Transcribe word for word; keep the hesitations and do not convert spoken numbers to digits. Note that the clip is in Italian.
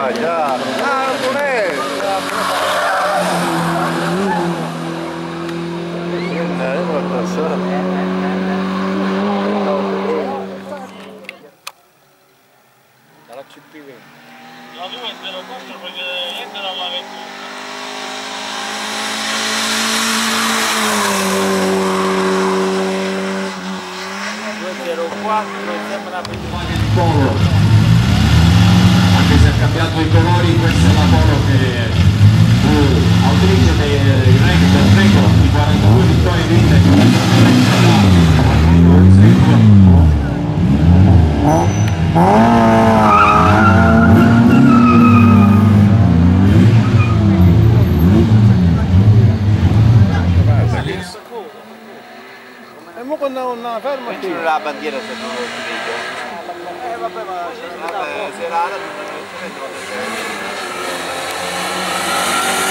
Ah, già. Ah, non è. Dalla C P venti. La due zero quattro perché entra dalla ventuno. due zero quattro sembra il Polo, anche se ha cambiato i colori, questa è la Polo che uh, autorizza dei record del record di quarantadue vittorie vinte. E mo quando non fermo qui non la bandiera se non lo utilizzo. Eh vabbè, ma Vabbè, serata non